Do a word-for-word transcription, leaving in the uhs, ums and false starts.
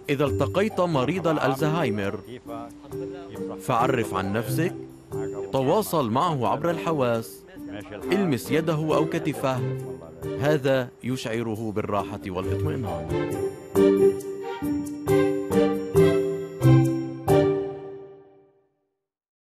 إذا التقيت مريض الألزهايمر فعرف عن نفسك، تواصل معه عبر الحواس، المس يده أو كتفه، هذا يشعره بالراحة والاطمئنان.